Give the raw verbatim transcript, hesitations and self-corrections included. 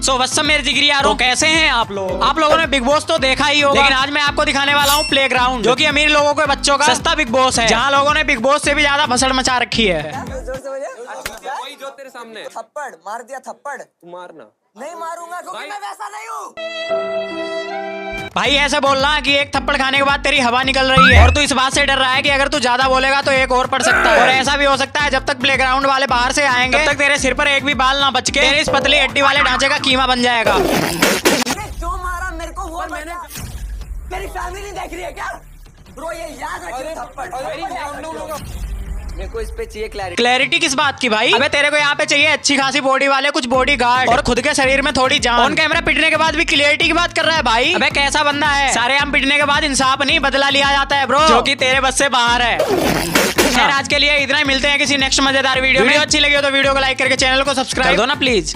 सो वत्स मेरे जिगरी यारों, तो कैसे हैं आप लोग? आप लोगों ने बिग बॉस तो देखा ही होगा, लेकिन आज मैं आपको दिखाने वाला हूँ प्ले ग्राउंड, जो कि अमीर लोगों के बच्चों का सस्ता बिग बॉस है, जहाँ लोगों ने बिग बॉस से भी ज्यादा भसड़ मचा रखी है। वही जो तेरे सामने थप्पड़ मार दिया, थप्पड़ तू मारना। नहीं मारूंगा क्योंकि मैं वैसा नहीं हूँ। भाई ऐसे बोलना कि एक थप्पड़ खाने के बाद तेरी हवा निकल रही है, और तू इस बात से डर रहा है कि अगर तू ज्यादा बोलेगा तो एक और पड़ सकता है। और ऐसा भी हो सकता है जब तक प्लेग्राउंड वाले बाहर से आएंगे तब तक तेरे सिर पर एक भी बाल ना बच के तेरे इस पतली हड्डी वाले ढांचे का कीमा बन जाएगा। क्यों मारा मेरे को वो मैंने? मेरी फैमिली देख रही है क्या ब्रो? ये याद रखिए थप्पड़। मेरे को इस पे चाहिए क्लैरिटी। क्लैरिटी किस बात की भाई? अबे तेरे को यहाँ पे चाहिए अच्छी खासी बॉडी वाले कुछ बॉडी गार्ड और खुद के शरीर में थोड़ी जान। ऑन कैमरा पिटने के बाद भी क्लैरिटी की बात कर रहा है भाई। अबे कैसा बंदा है? सारे हम पिटने के बाद इंसाफ नहीं बदला लिया जाता है ब्रो, जो कि तेरे बस से बाहर है। खैर आज के लिए इतना ही, मिलते हैं किसी नेक्स्ट मजेदार वीडियो में। वीडियो अच्छी लगी हो तो वीडियो को लाइक करके चैनल को सब्सक्राइब कर दो ना प्लीज।